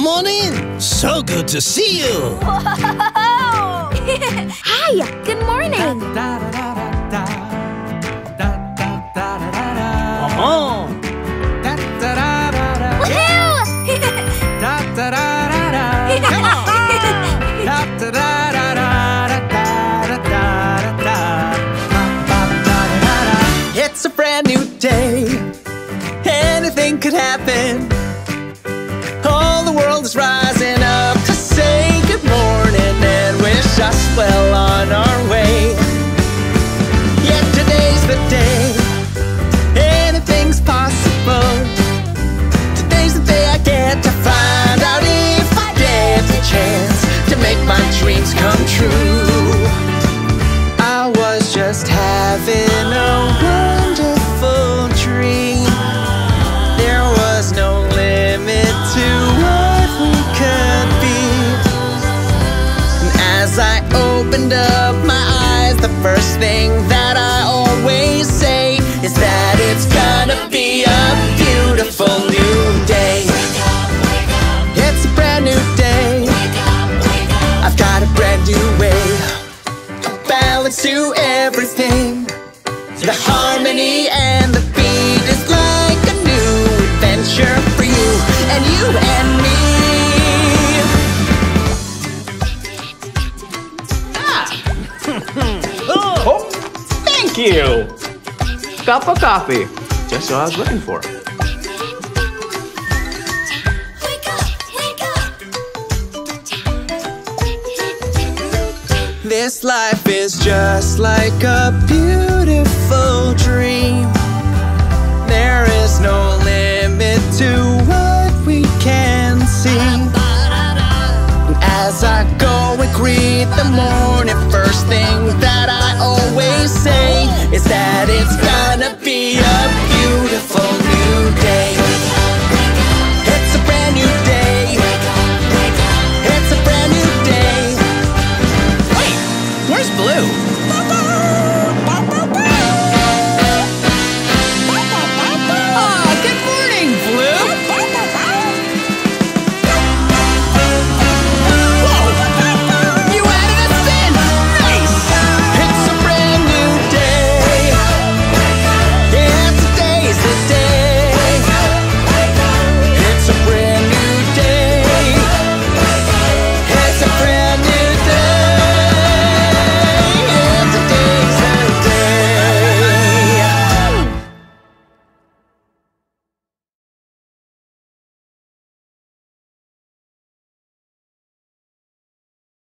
Come on in. So good to see you. Hi, good morning. Oh. It's a brand new day. Anything could happen. All the world is rising up to say good morning and wish us well on our way. Yet today's the day. Anything's possible. Today's the day I get to find out if I get the chance to make my dreams come true. I was just having a wonderful dream. There was no limit to what we could be. And as I opened up my eyes, the first thing that I always say is that it's gonna be a beautiful new day. It's a brand new day. I've got a brand new way. Balance to everything. The harmony and the beat is like a new adventure for you and you and me. Oh, thank you. Cup of coffee, just what I was looking for. This life is just like a beautiful dream. There is no limit to what we can see. And as I go and greet the morning, first thing that I always say